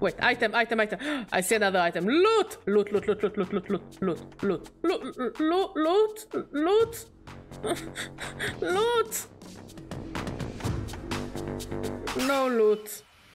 Wait, item. I see another item. Loot! Loot. Loot! No loot.